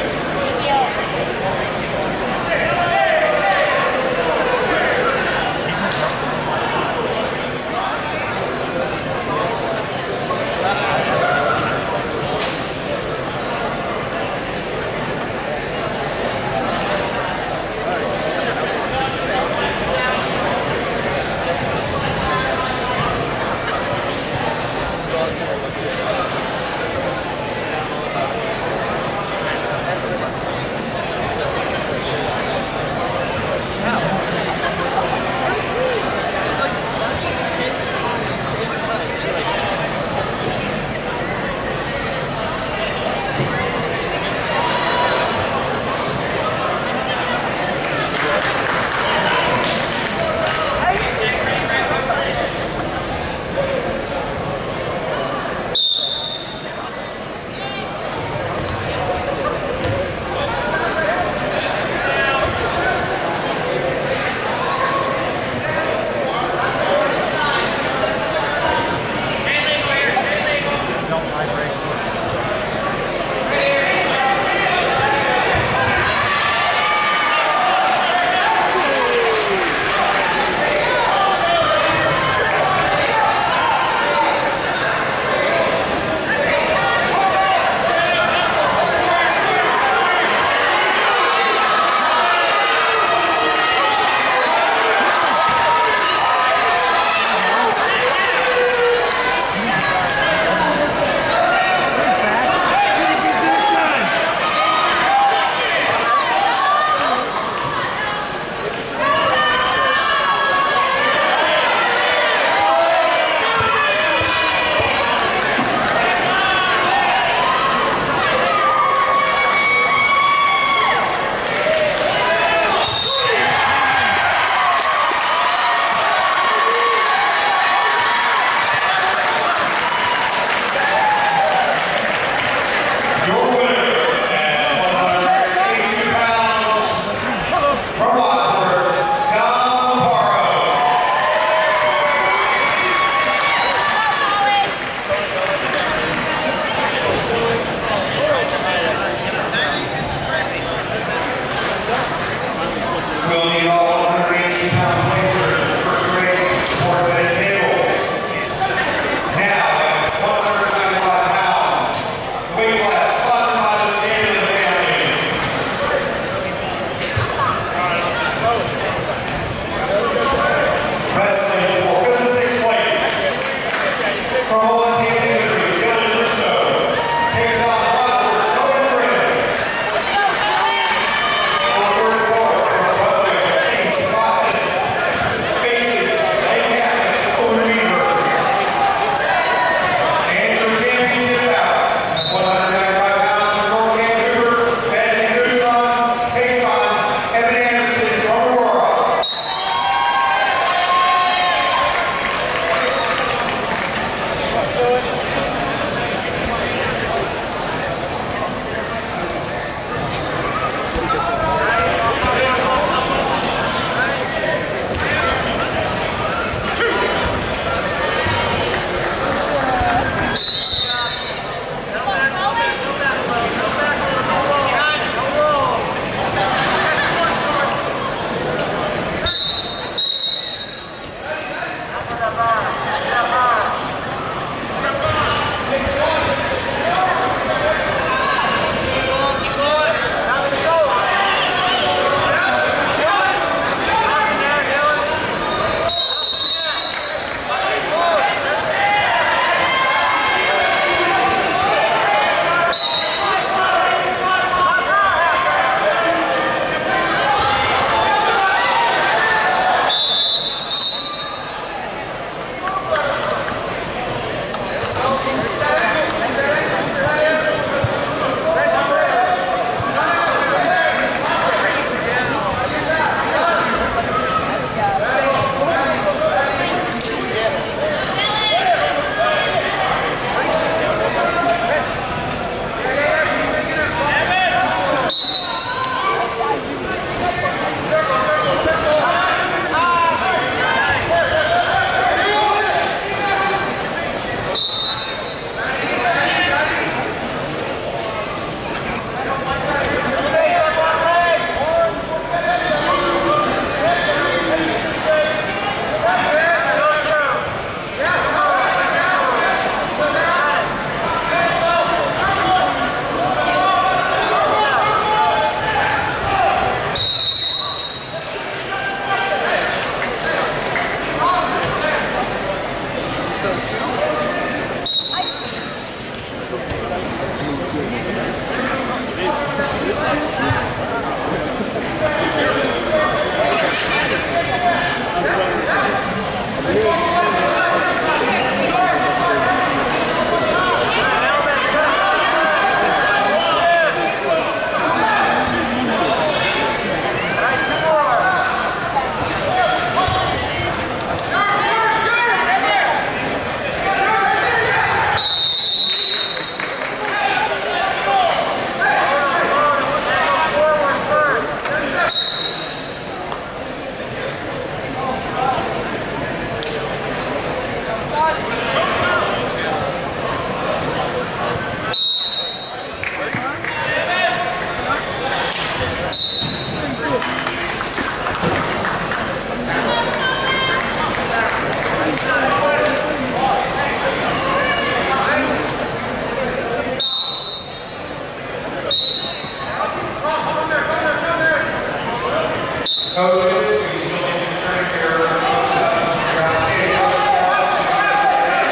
Coaches, we still need to turn here. Coach, uh, you're outstanding. Coach, you're outstanding.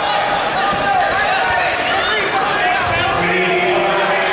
We need to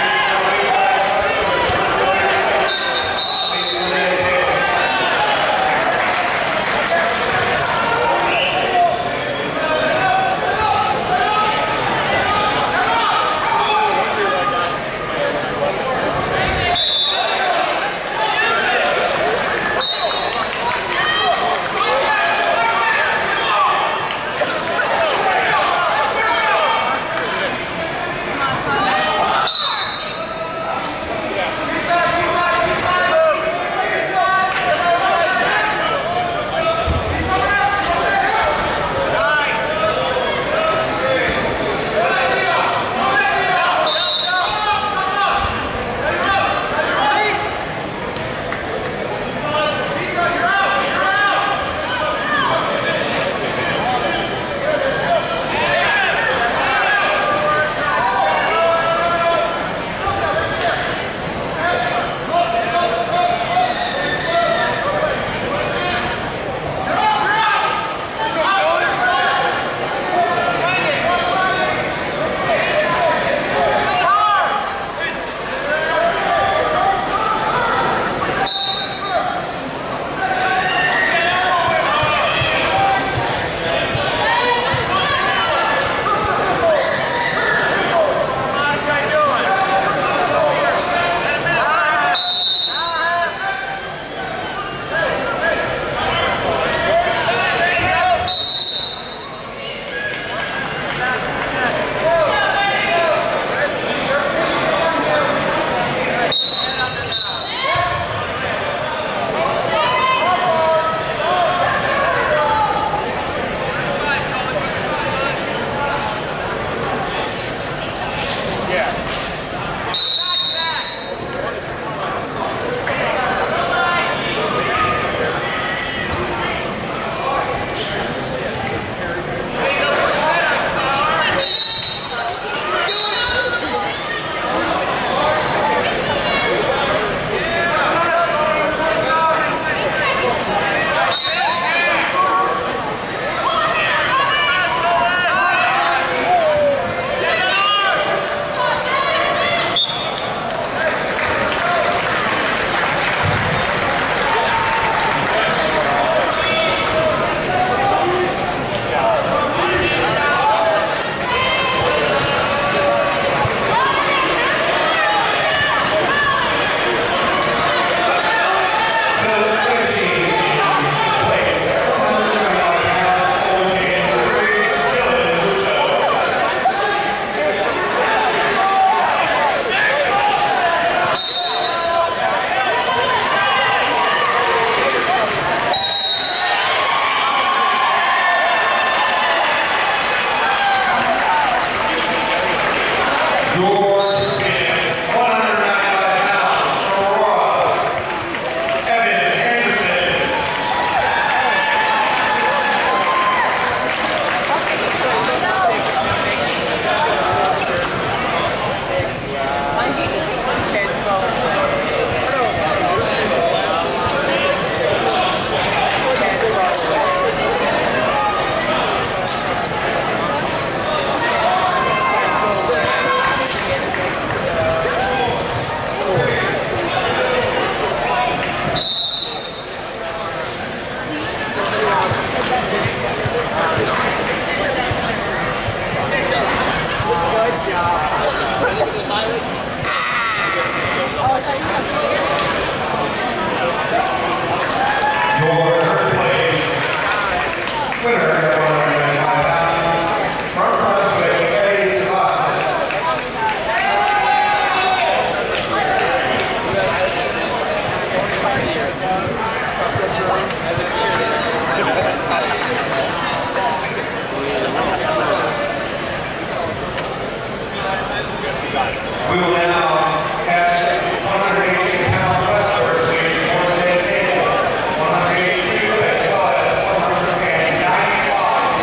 We will now cast one hundred eighty-two pound wrestlers, which is more than a table. one hundred eighty-two as well as one hundred ninety-five.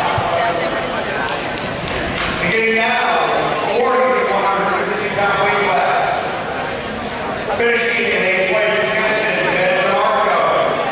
Beginning now, forty to one hundred fifty pound weight class. Finishing in eighth place, Tennessee, Ben DeMarco.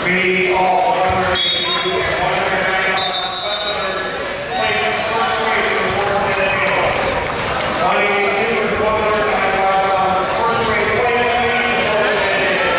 We need all one hundred eighty-two and one hundred ninety-five wrestlers places first weight for the fourth tennis table. one eighty-two and one hundred ninety-five pounds first weight place for the fourth tennis table.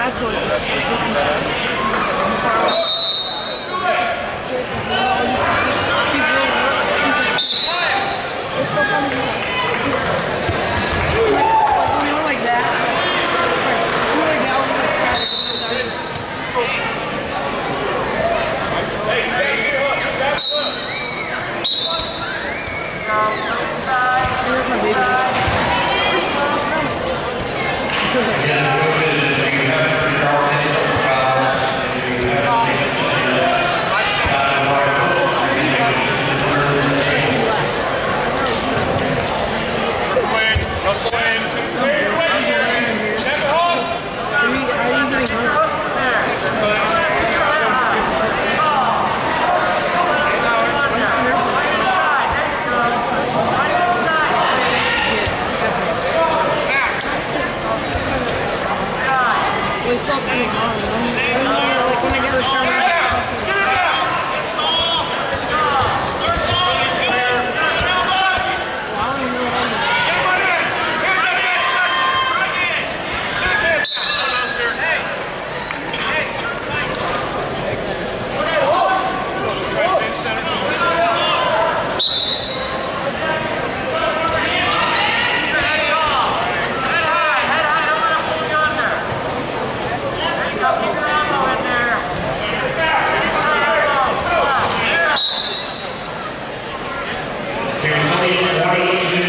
bad choices. Russell in. Step off. It's something wrong. Like when I get a shower. Here's twenty-two.